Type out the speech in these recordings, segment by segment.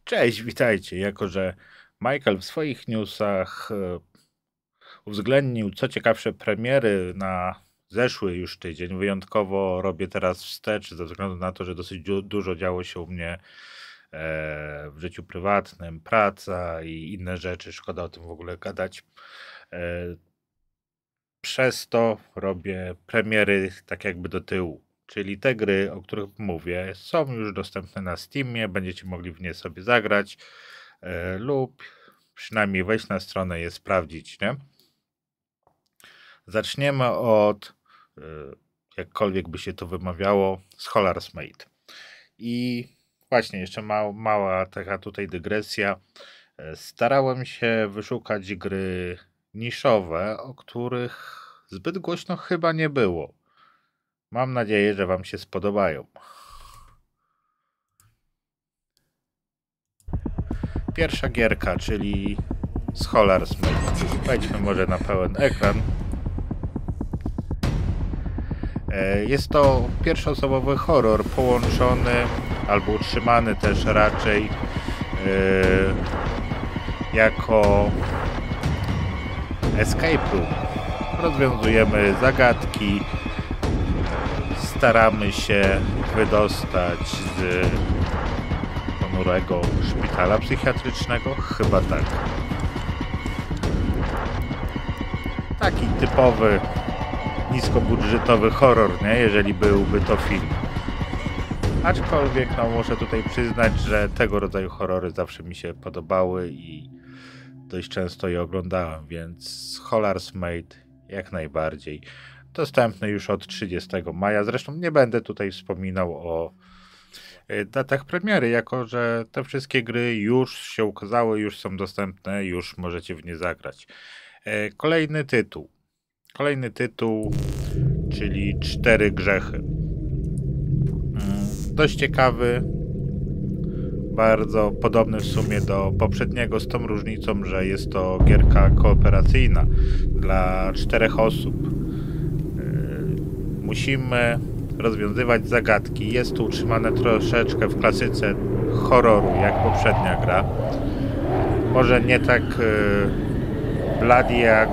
Cześć, witajcie. Jako że Michael w swoich newsach uwzględnił co ciekawsze premiery na zeszły już tydzień, wyjątkowo robię teraz wstecz ze względu na to, że dosyć dużo działo się u mnie w życiu prywatnym, praca i inne rzeczy. Szkoda o tym w ogóle gadać. E, Przez to robię premiery tak jakby do tyłu. Czyli te gry, o których mówię, są już dostępne na Steamie, będziecie mogli w nie sobie zagrać lub przynajmniej wejść na stronę i je sprawdzić, nie? Zaczniemy od, jakkolwiek by się to wymawiało, Scholar's Mate. I właśnie jeszcze mała taka tutaj dygresja. Starałem się wyszukać gry niszowe, o których zbyt głośno chyba nie było. Mam nadzieję, że Wam się spodobają. Pierwsza gierka, czyli Scholar's Mate. Wejdźmy może na pełen ekran. Jest to pierwszoosobowy horror połączony albo utrzymany też raczej jako escape room. Rozwiązujemy zagadki, staramy się wydostać z ponurego szpitala psychiatrycznego, chyba tak. Taki typowy niskobudżetowy horror, nie? Jeżeli byłby to film. Aczkolwiek no, muszę tutaj przyznać, że tego rodzaju horrory zawsze mi się podobały i dość często je oglądałem, więc Scholar's Mate jak najbardziej. Dostępny już od 30 maja. Zresztą nie będę tutaj wspominał o datach premiery, jako że te wszystkie gry już się ukazały, już są dostępne, już możecie w nie zagrać. Kolejny tytuł, czyli Cztery Grzechy. Dość ciekawy, bardzo podobny w sumie do poprzedniego, z tą różnicą, że jest to gierka kooperacyjna dla 4 osób. Musimy rozwiązywać zagadki. Jest to utrzymane troszeczkę w klasyce horroru, jak poprzednia gra. Może nie tak bloody jak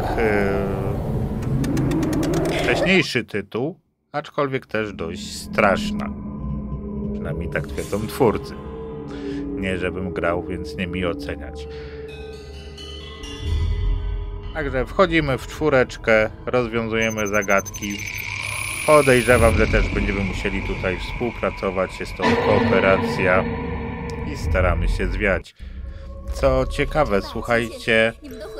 wcześniejszy tytuł, aczkolwiek też dość straszna. Przynajmniej tak twierdzą twórcy. Nie żebym grał, więc nie mi oceniać. Także wchodzimy w 4, rozwiązujemy zagadki. Podejrzewam, że też będziemy musieli tutaj współpracować. Jest to kooperacja i staramy się zwiać. Co ciekawe, słuchajcie,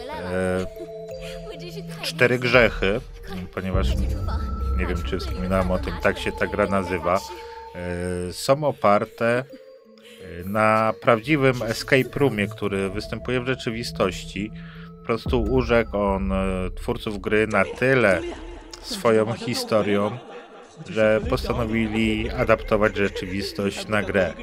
4 Grzechy, ponieważ nie wiem, czy wspominałem o tym, tak się ta gra nazywa, są oparte na prawdziwym escape roomie, który występuje w rzeczywistości. Po prostu urzekł on twórców gry na tyle swoją historią, że postanowili adaptować rzeczywistość na grę.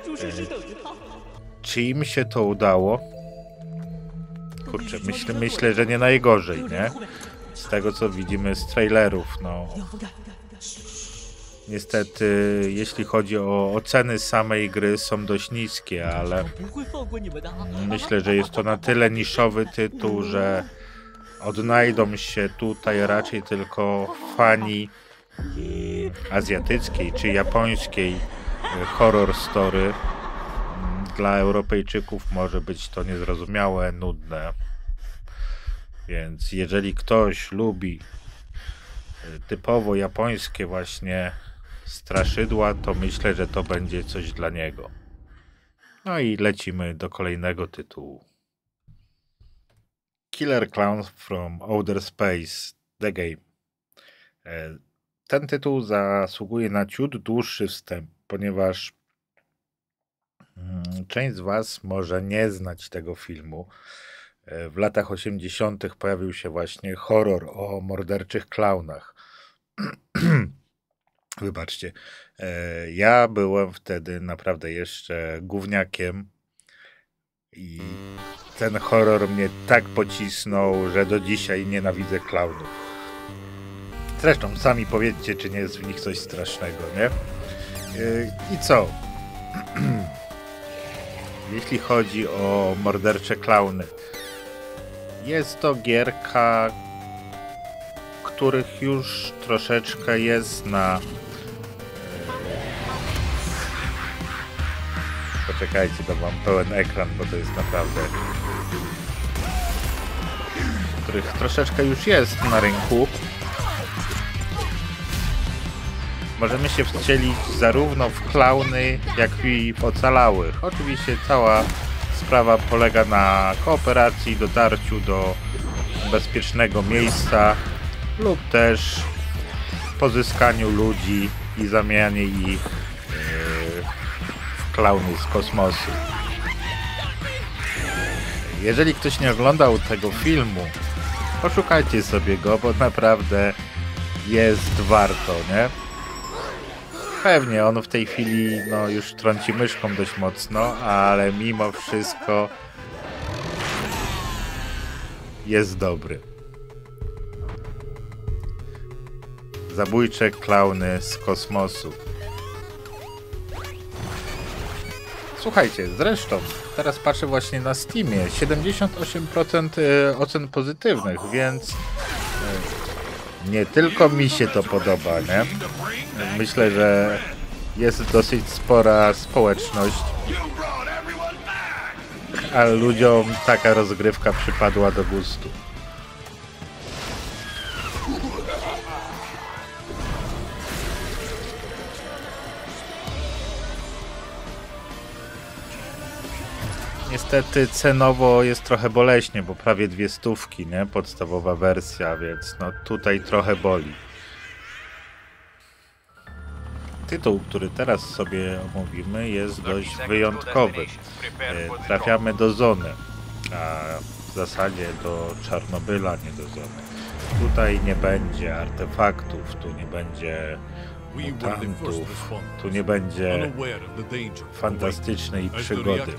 Czy im się to udało? Kurczę, myślę, że nie najgorzej, nie? Z tego, co widzimy z trailerów, no. Niestety, jeśli chodzi o oceny samej gry, są dość niskie, ale myślę, że jest to na tyle niszowy tytuł, że odnajdą się tutaj raczej tylko fani azjatyckiej czy japońskiej horror story. Dla Europejczyków może być to niezrozumiałe, nudne. Więc jeżeli ktoś lubi typowo japońskie właśnie straszydła, to myślę, że to będzie coś dla niego. No i lecimy do kolejnego tytułu. Killer Clowns from Outer Space, The Game. Ten tytuł zasługuje na ciut dłuższy wstęp, ponieważ część z Was może nie znać tego filmu. W latach 80. pojawił się właśnie horror o morderczych klaunach. Wybaczcie. Ja byłem wtedy naprawdę jeszcze gówniakiem i ten horror mnie tak pocisnął, że do dzisiaj nienawidzę klaunów. Zresztą sami powiedzcie, czy nie jest w nich coś strasznego, nie? I co? jeśli chodzi o mordercze klauny. Jest to gierka, których już troszeczkę jest na... Poczekajcie, to mam pełen ekran, bo to jest naprawdę... których troszeczkę już jest na rynku. Możemy się wcielić zarówno w klauny, jak i w ocalałych. Oczywiście cała sprawa polega na kooperacji, dotarciu do bezpiecznego miejsca lub też pozyskaniu ludzi i zamianie ich w klauny z kosmosu. Jeżeli ktoś nie oglądał tego filmu, poszukajcie sobie go, bo naprawdę jest warto, nie? Pewnie on w tej chwili no, już trąci myszką dość mocno, ale mimo wszystko jest dobry. Zabójcze klauny z kosmosu. Słuchajcie, zresztą teraz patrzę właśnie na Steamie, 78% ocen pozytywnych, więc nie tylko mi się to podoba, nie? Myślę, że jest dosyć spora społeczność, a ludziom taka rozgrywka przypadła do gustu. Niestety cenowo jest trochę boleśnie, bo prawie 200, nie? Podstawowa wersja, więc no tutaj trochę boli. Tytuł, który teraz sobie omówimy, jest dość wyjątkowy. Trafiamy do Zony, a w zasadzie do Czarnobyla, nie do Zony. Tutaj nie będzie artefaktów, tu nie będzie mutantów, tu nie będzie fantastycznej przygody.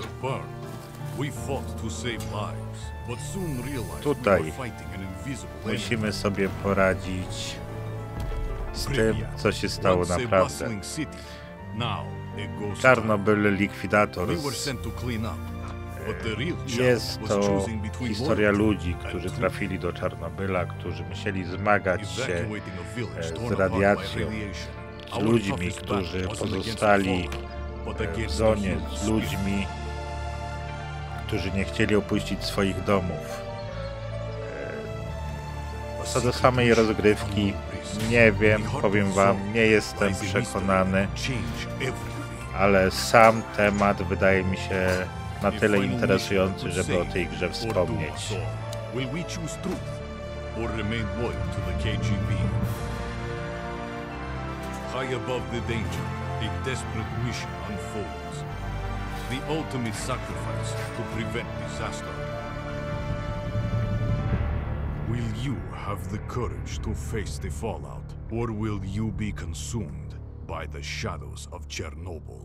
Tutaj musimy sobie poradzić z tym, co się stało naprawdę. Czarnobyl Liquidators jest to historia ludzi, którzy trafili do Czarnobyla, którzy musieli zmagać się z radiacją, z ludźmi, którzy pozostali w zonie, z ludźmi, którzy nie chcieli opuścić swoich domów. Co do samej rozgrywki, nie wiem, powiem wam, nie jestem przekonany, ale sam temat wydaje mi się na tyle interesujący, żeby o tej grze wspomnieć. High above the danger, a desperate mission unfolds. The ultimate sacrifice to prevent disaster. Will you have the courage to face the fallout, or will you be consumed by the shadows of Chernobyl?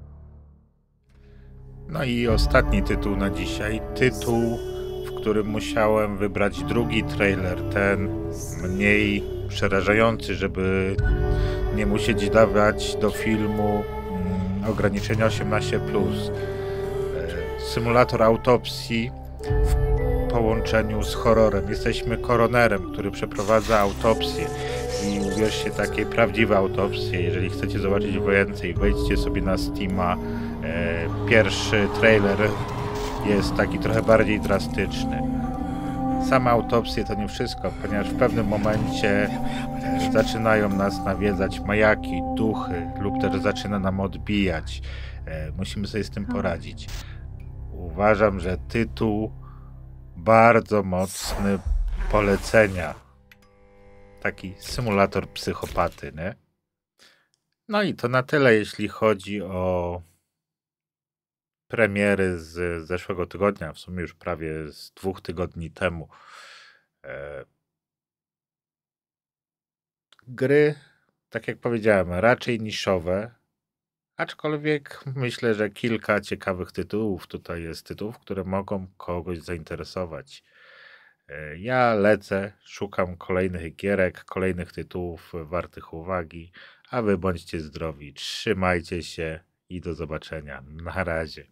No i ostatni tytuł na dzisiaj. Tytuł, w którym musiałem wybrać drugi trailer, ten mniej przerażający, żeby nie musieć dawać do filmu ograniczenia 18+. Symulator autopsji w połączeniu z horrorem. Jesteśmy koronerem, który przeprowadza autopsję i uwierzcie, takie prawdziwe autopsje. Jeżeli chcecie zobaczyć więcej, wejdźcie sobie na Steama. Pierwszy trailer jest taki trochę bardziej drastyczny. Same autopsje to nie wszystko, ponieważ w pewnym momencie zaczynają nas nawiedzać majaki, duchy lub też zaczyna nam odbijać. Musimy sobie z tym poradzić. Uważam, że tytuł bardzo mocny, polecenia. Taki symulator psychopaty, nie? No i to na tyle, jeśli chodzi o premiery z zeszłego tygodnia, w sumie już prawie z 2 tygodni temu. Gry, tak jak powiedziałem, raczej niszowe, aczkolwiek myślę, że kilka ciekawych tytułów tutaj jest, tytułów, które mogą kogoś zainteresować. Ja lecę, szukam kolejnych gierek, kolejnych tytułów wartych uwagi, a wy bądźcie zdrowi, trzymajcie się i do zobaczenia. Na razie.